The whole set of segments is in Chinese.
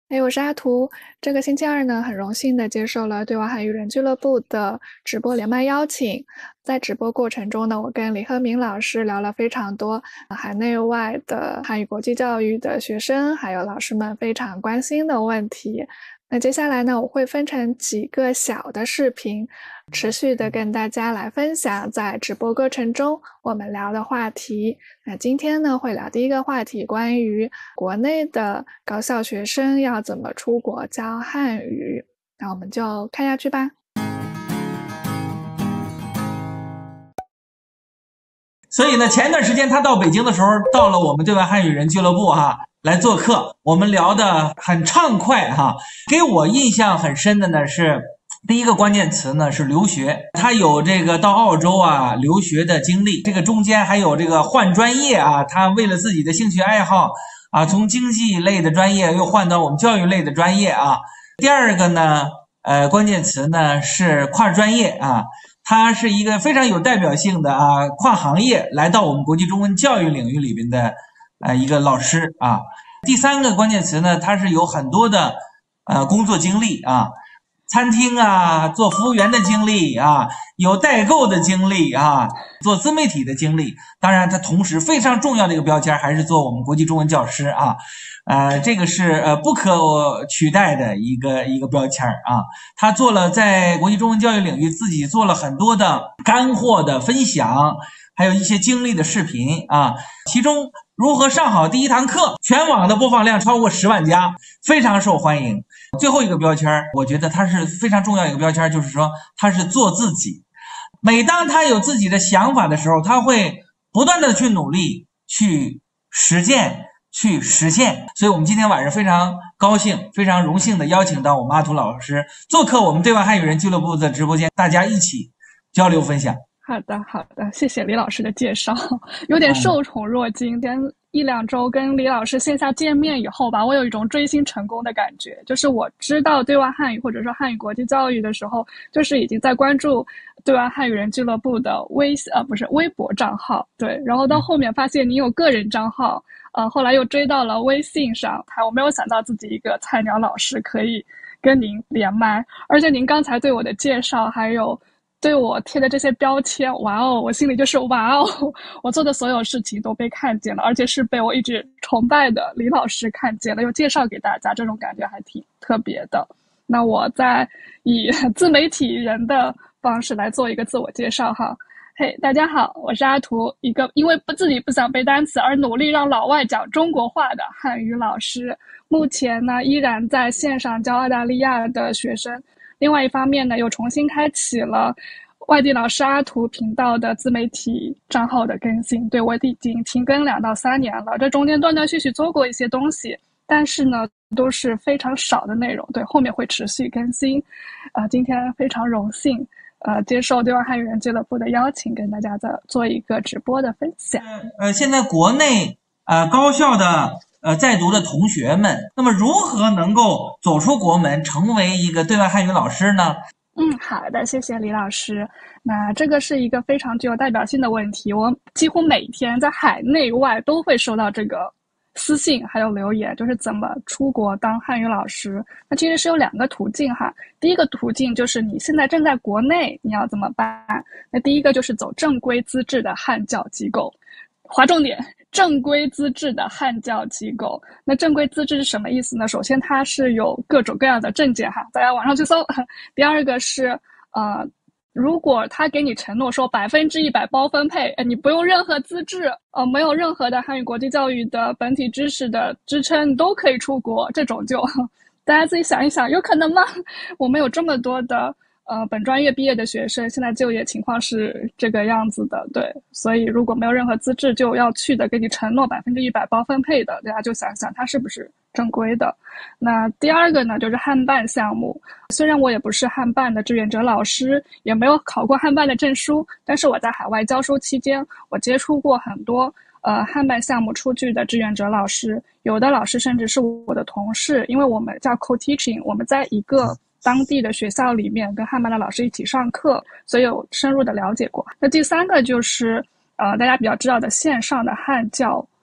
哎，我是阿图。这个星期二呢，很荣幸的接受了对外汉语人俱乐部的直播连麦邀请。在直播过程中呢，我跟李鹤鸣老师聊了非常多海内外的汉语国际教育的学生还有老师们非常关心的问题。那接下来呢，我会分成几个小的视频，持续的跟大家来分享在直播过程中我们聊的话题。那今天呢，会聊第一个话题，关于国内的高校学生要怎么出国教汉语。那我们就看下去吧。 所以呢，前一段时间他到北京的时候，到了我们对外汉语人俱乐部来做客，我们聊得很畅快给我印象很深的呢是第一个关键词呢是留学，他有这个到澳洲留学的经历，这个中间还有这个换专业他为了自己的兴趣爱好从经济类的专业又换到我们教育类的专业第二个呢关键词呢是跨专业他是一个非常有代表性的跨行业来到我们国际中文教育领域里边的一个老师第三个关键词呢，他是有很多的工作经历餐厅做服务员的经历有代购的经历做自媒体的经历。当然，他同时非常重要的一个标签还是做我们国际中文教师这个是不可取代的一个标签他做了在国际中文教育领域自己做了很多的干货的分享，还有一些经历的视频其中如何上好第一堂课，全网的播放量超过10万加，非常受欢迎。最后一个标签，我觉得它是非常重要一个标签，就是说他是做自己。每当他有自己的想法的时候，他会不断的去努力去实践去实现。所以我们今天晚上非常高兴非常荣幸的邀请到我们阿图老师做客我们对外汉语人俱乐部的直播间，大家一起交流分享。 好的，好的，谢谢李老师的介绍，有点受宠若惊。一两周跟李老师线下见面以后吧，我有一种追星成功的感觉。就是我知道对外汉语或者说汉语国际教育的时候，就是已经在关注对外汉语人俱乐部的微博账号，对。然后到后面发现你有个人账号，后来又追到了微信上，我没有想到自己一个菜鸟老师可以跟您连麦，而且您刚才对我的介绍还有对我贴的这些标签，哇哦，我心里就是哇哦，我做的所有事情都被看见了，而且是被我一直崇拜的李老师看见了，又介绍给大家，这种感觉还挺特别的。那我再以自媒体人的方式来做一个自我介绍嘿，大家好，我是阿图，一个因为自己不想背单词而努力让老外讲中国话的汉语老师。目前呢，依然在线上教澳大利亚的学生。另外一方面呢，又重新开启了外地老师阿图频道的自媒体账号的更新。对，我已经停更2到3年了，这中间断断续续做过一些东西，但是呢，都是非常少的内容。对，后面会持续更新。今天非常荣幸，接受对外汉语人俱乐部的邀请，跟大家再做一个直播的分享。 现在国内高校的在读的同学们，那么如何能够走出国门，成为一个对外汉语老师呢？ 好的，谢谢李老师。那这个是一个非常具有代表性的问题，我几乎每天在海内外都会收到这个私信还有留言，就是怎么出国当汉语老师。那其实是有2个途径第一个途径就是你现在正在国内，你要怎么办？那第一个就是走正规资质的汉教机构，划重点，正规资质的汉教机构。那正规资质是什么意思呢？首先它是有各种各样的证件大家网上去搜。第二个是如果他给你承诺说100%包分配，你不用任何资质，没有任何的汉语国际教育的本体知识的支撑，你都可以出国，这种就大家自己想一想，有可能吗？我们有这么多的本专业毕业的学生，现在就业情况是这个样子的，对。所以如果没有任何资质就要去的，给你承诺100%包分配的，大家就想想它是不是正规的。那第二个呢，就是汉办项目。虽然我也不是汉办的志愿者老师，也没有考过汉办的证书，但是我在海外教书期间，我接触过很多汉办项目出具的志愿者老师，有的老师甚至是我的同事，因为我们叫 co-teaching， 我们在一个当地的学校里面跟汉办的老师一起上课，所以有深入的了解过。那第三个就是大家比较知道的线上的汉教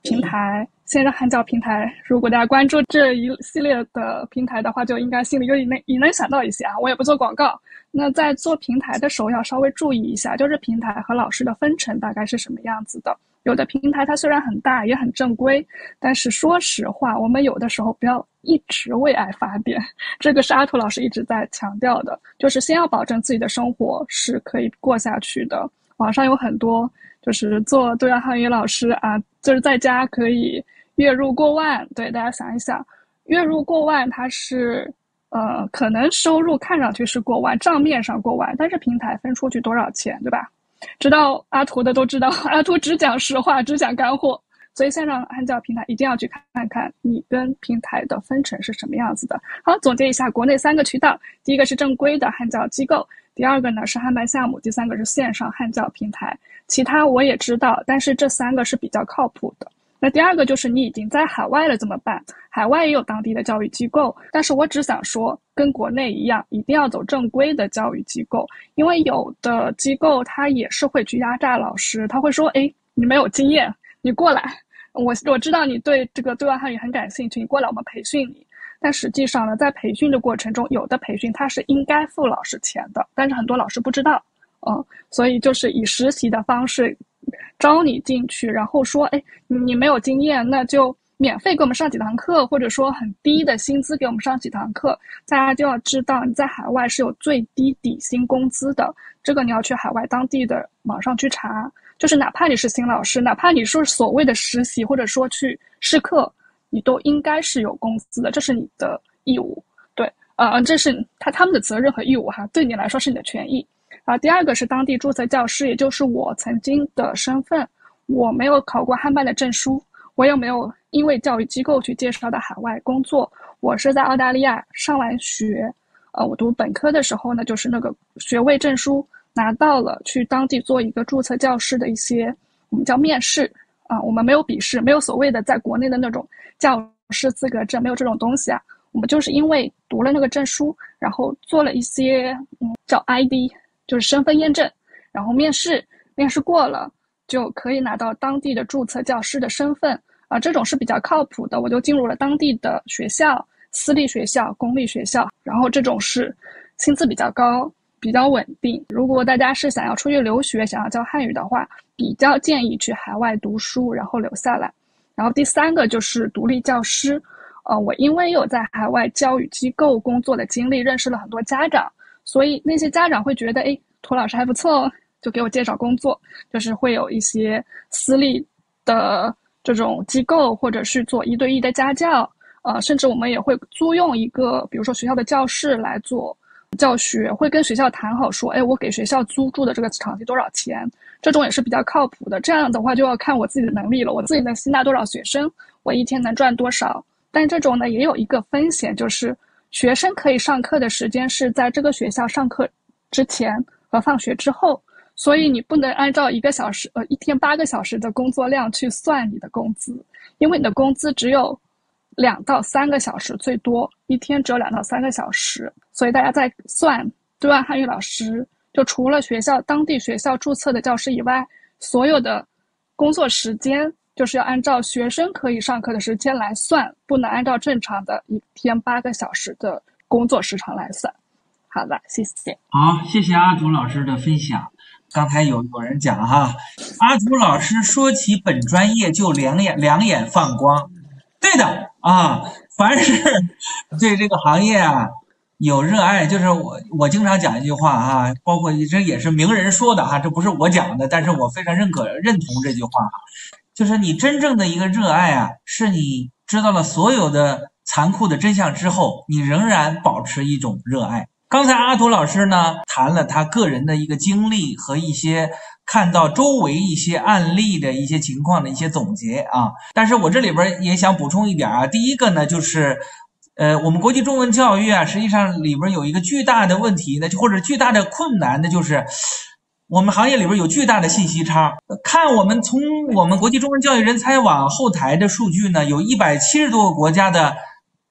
平台，线上汉教平台，如果大家关注这一系列的平台的话，就应该心里也能想到一些啊。我也不做广告。那在做平台的时候要稍微注意一下，就是平台和老师的分成大概是什么样子的。有的平台它虽然很大也很正规，但是说实话，我们有的时候不要一直为爱发电，这个是阿图老师一直在强调的，就是先要保证自己的生活是可以过下去的。网上有很多就是做对外汉语老师啊，就是在家可以月入过万。对，大家想一想，月入过万它是可能收入看上去是过万，账面上过万，但是平台分出去多少钱，对吧？知道阿图的都知道，阿图只讲实话，只讲干货。所以线上汉教平台一定要去看看你跟平台的分成是什么样子的。好，总结一下，国内3个渠道，第一个是正规的汉教机构，第二个呢是汉办项目，第三个是线上汉教平台。其他我也知道，但是这3个是比较靠谱的。那第二个就是你已经在海外了怎么办？海外也有当地的教育机构，但是我只想说跟国内一样，一定要走正规的教育机构，因为有的机构它也是会去压榨老师，他会说你没有经验，你过来，我知道你对这个对外汉语很感兴趣，你过来我们培训你。但实际上呢，在培训的过程中，有的培训它是应该付老师钱的，但是很多老师不知道，所以就是以实习的方式招你进去，然后说你没有经验，那就免费给我们上几堂课，或者说很低的薪资给我们上几堂课。大家就要知道你在海外是有最低底薪工资的，这个你要去海外当地的网上去查，就是哪怕你是新老师，哪怕你是所谓的实习或者说去试课，你都应该是有工资的，这是你的义务。对，这是他们的责任和义务哈，对你来说是你的权益。第二个是当地注册教师，也就是我曾经的身份，我没有考过汉办的证书，我也没有因为教育机构去介绍到海外工作，我是在澳大利亚上完学，我读本科的时候呢，就是那个学位证书拿到了，去当地做一个注册教师的一些我们叫面试我们没有笔试，没有所谓的在国内的那种教师资格证，没有这种东西啊。我们就是因为读了那个证书，然后做了一些叫 ID， 就是身份验证，然后面试过了，就可以拿到当地的注册教师的身份这种是比较靠谱的。我就进入了当地的学校，私立学校、公立学校，然后这种是薪资比较高，比较稳定。如果大家是想要出去留学，想要教汉语的话，比较建议去海外读书，然后留下来。然后第三个就是独立教师，我因为有在海外教育机构工作的经历，认识了很多家长，所以那些家长会觉得涂老师还不错就给我介绍工作，就是会有一些私立的这种机构，或者是做1对1的家教，甚至我们也会租用一个比如说学校的教室来做教学，会跟学校谈好说我给学校租住的这个场地多少钱，这种也是比较靠谱的。这样的话就要看我自己的能力了，我自己能吸纳多少学生，我一天能赚多少。但这种呢也有一个风险，就是学生可以上课的时间是在这个学校上课之前和放学之后，所以你不能按照1个小时一天8个小时的工作量去算你的工资，因为你的工资只有2到3个小时，最多一天只有2到3个小时。所以大家在算对外汉语老师，就除了当地学校注册的教师以外，所有的工作时间就是要按照学生可以上课的时间来算，不能按照正常的一天8个小时的工作时长来算。好了，谢谢。 好，谢谢阿图老师的分享。刚才有人讲阿图老师说起本专业就两眼放光。对的凡是对这个行业有热爱，就是我经常讲一句话包括这也是名人说的这不是我讲的，但是我非常认同这句话就是你真正的一个热爱是你知道了所有的残酷的真相之后，你仍然保持一种热爱。刚才阿图老师呢谈了他个人的一个经历和一些看到周围一些案例的一些情况的一些总结但是我这里边也想补充一点第一个呢就是我们国际中文教育实际上里边有一个巨大的问题呢，或者巨大的困难的，就是我们行业里边有巨大的信息差。看我们从我们国际中文教育人才网后台的数据呢，有170多个国家的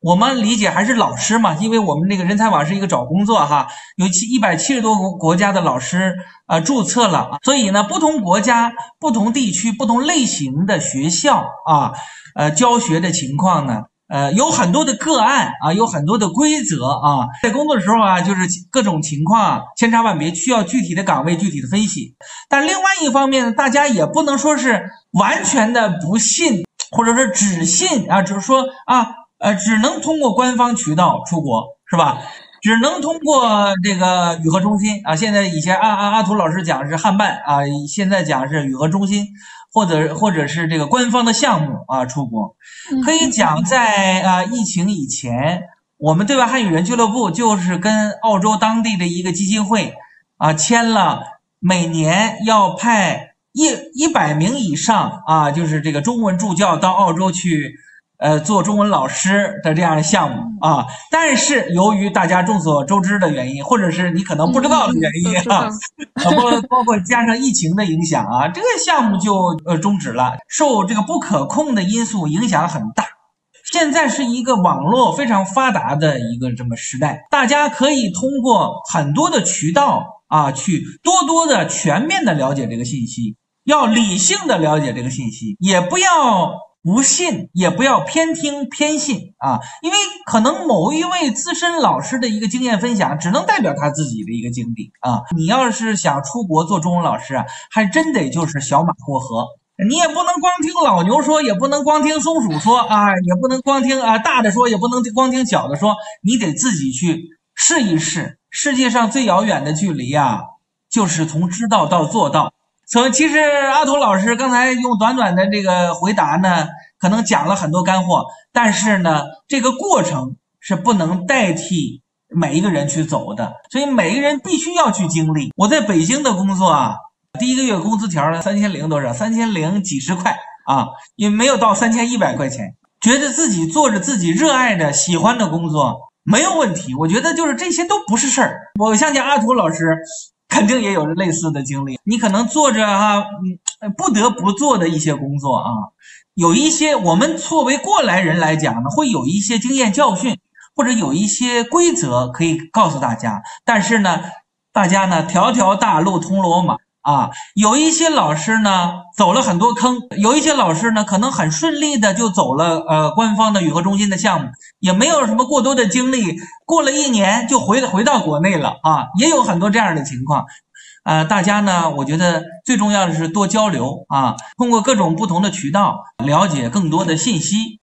我们理解还是老师嘛，因为我们这个人才网是一个找工作哈，有170多个国家的老师注册了，所以呢，不同国家、不同地区、不同类型的学校教学的情况呢，有很多的个案有很多的规则在工作的时候就是各种情况千差万别，需要具体的岗位具体的分析。但另外一方面呢，大家也不能说是完全的不信，或者说只信只是说只能通过官方渠道出国，是吧？只能通过这个语合中心现在以前阿图老师讲是汉办现在讲是语合中心，或者是这个官方的项目出国。可以讲在疫情以前，我们对外汉语人俱乐部就是跟澳洲当地的一个基金会签了每年要派100名以上就是这个中文助教到澳洲去做中文老师的这样的项目但是由于大家众所周知的原因，或者是你可能不知道的原因包括加上疫情的影响这个项目就终止了，受这个不可控的因素影响很大。现在是一个网络非常发达的一个这么时代，大家可以通过很多的渠道去多的全面的了解这个信息，要理性的了解这个信息，也不要不信，也不要偏听偏信因为可能某一位资深老师的一个经验分享只能代表他自己的一个经历你要是想出国做中文老师还真得就是小马过河，你也不能光听老牛说，也不能光听松鼠说也不能光听大的说，也不能光听小的说，你得自己去试一试。世界上最遥远的距离就是从知道到做到。其实阿图老师刚才用短短的这个回答呢，可能讲了很多干货，但是呢，这个过程是不能代替每一个人去走的，所以每个人必须要去经历。我在北京的工作第一个月工资条3000多少，3000几十块也没有到3100块钱，觉得自己做着自己热爱的喜欢的工作没有问题。我觉得就是这些都不是事儿。我相信阿图老师肯定也有类似的经历，你可能做着不得不做的一些工作有一些我们作为过来人来讲呢，会有一些经验教训，或者有一些规则可以告诉大家，但是呢，大家呢条条大路通罗马有一些老师呢走了很多坑，有一些老师呢可能很顺利的就走了官方的语合中心的项目，也没有什么过多的经历，过了1年就回到国内了也有很多这样的情况。大家呢我觉得最重要的是多交流通过各种不同的渠道了解更多的信息。